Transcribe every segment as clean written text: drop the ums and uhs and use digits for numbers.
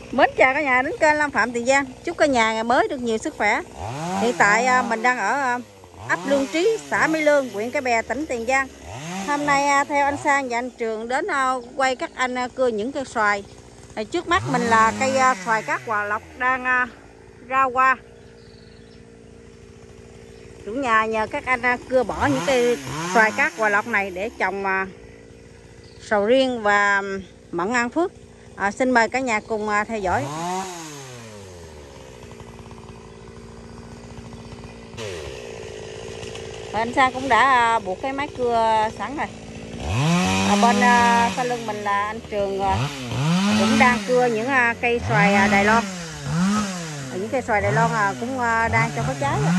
Mến chào cả nhà đến kênh Lam Phạm Tiền Giang. Chúc cả nhà ngày mới được nhiều sức khỏe. Hiện tại mình đang ở ấp Lương Trí, xã Mỹ Lương, huyện Cái Bè, tỉnh Tiền Giang. Hôm nay theo anh Sang và anh Trường đến quay các anh cưa những cây xoài. Trước mắt mình là cây xoài cát Hòa Lộc đang ra hoa. Chủ nhà nhờ các anh cưa bỏ những cây xoài cát Hòa Lộc này để trồng sầu riêng và mận An Phước. Xin mời cả nhà cùng theo dõi. Anh Sang cũng đã buộc cái máy cưa sẵn rồi. Bên sau lưng mình là anh Trường cũng đang cưa những cây xoài Đài Loan. Những cây xoài Đài Loan cũng đang cho có trái rồi.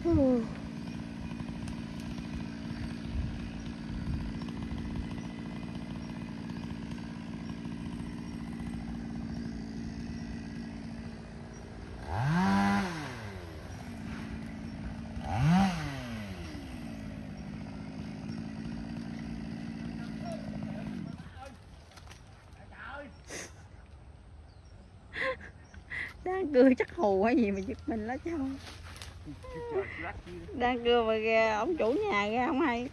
Đang cưa chắc hù hay gì mà giật mình lá châu. Đang cưa mà ra ông chủ nhà ra không hay.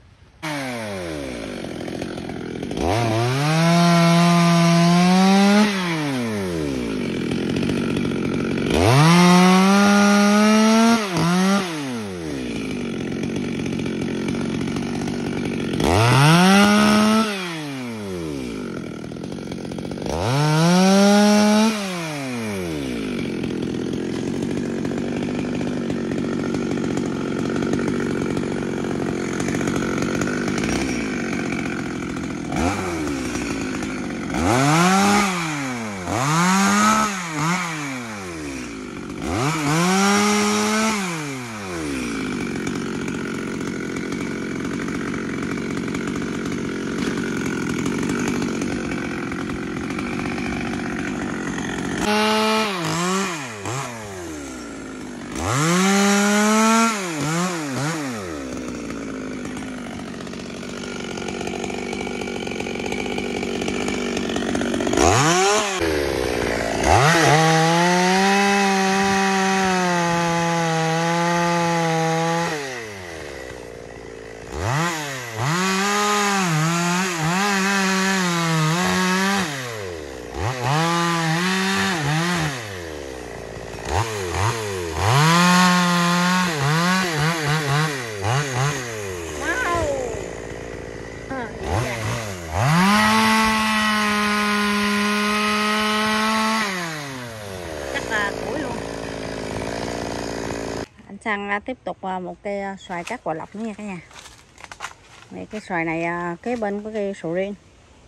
Sang tiếp tục một cây xoài cát quả lọc nữa nha cả nhà. Đây, cái xoài này kế bên có cây sầu riêng.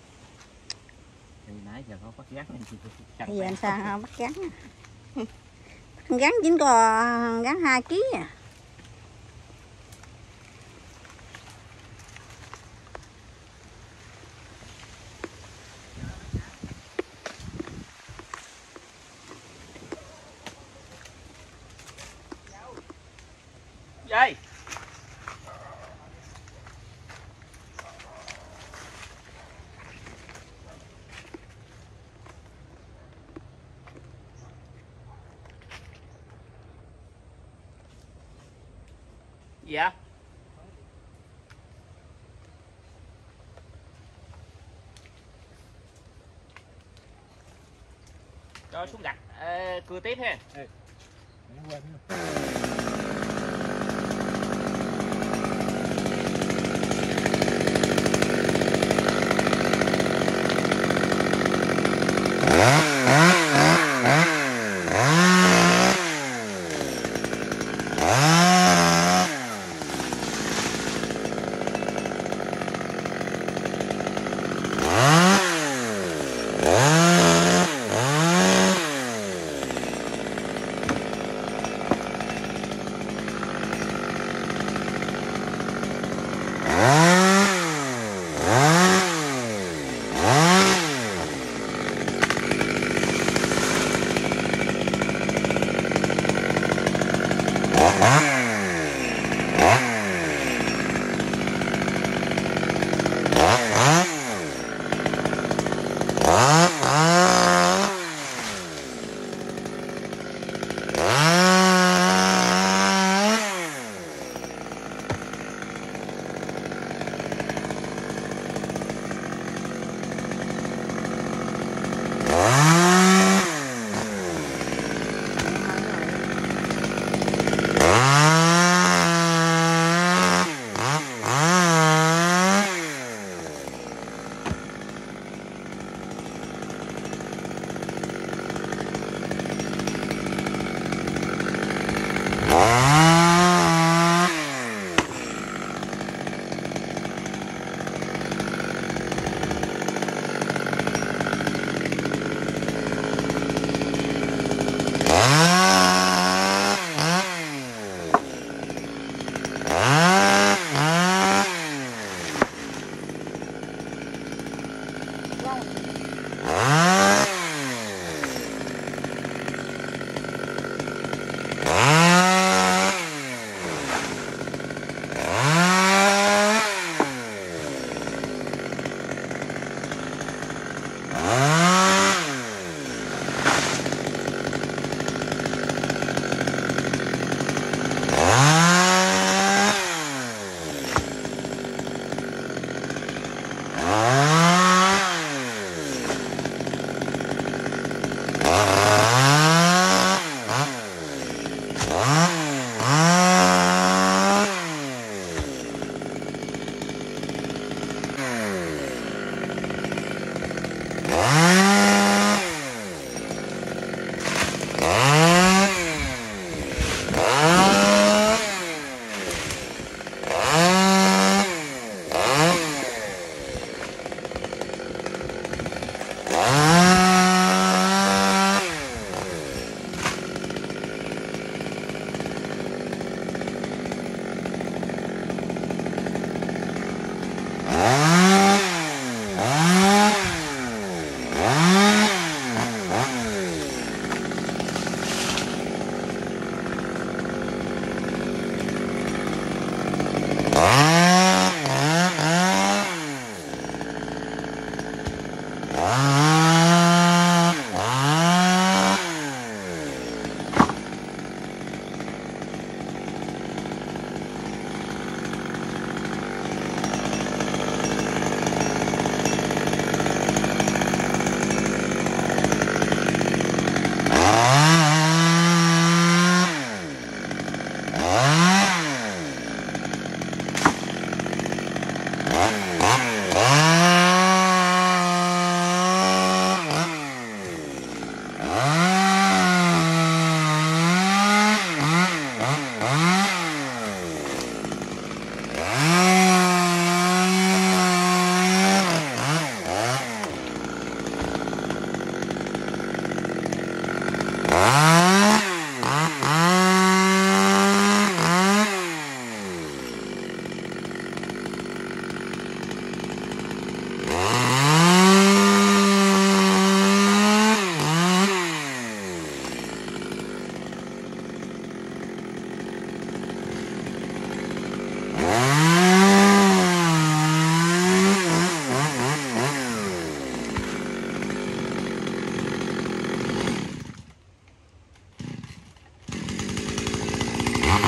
Nãy giờ không bắt gắn. Bây giờ anh Sang bắt gắn. Gắn chính có gắn 2 kg à. Đây. Dạ. Cho xuống đặt cưa tiếp ha.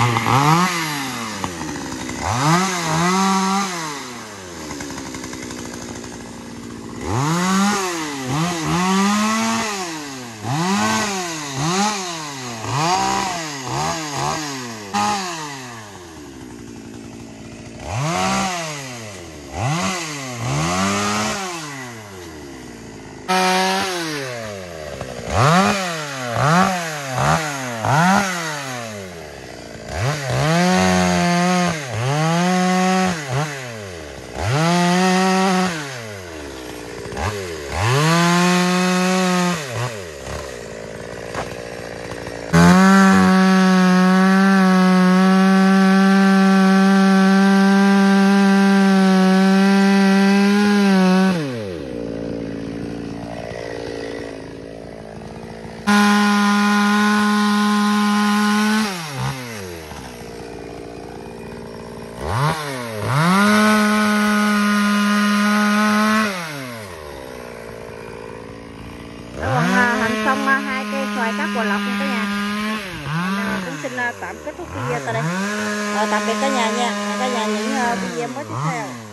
Hành xong hai cây xoài cắt quả lọc nha cả nhà. Cũng xin tạm kết thúc video tại đây. Tạm biệt cả nhà nha. Cả nhà những video mới tiếp theo.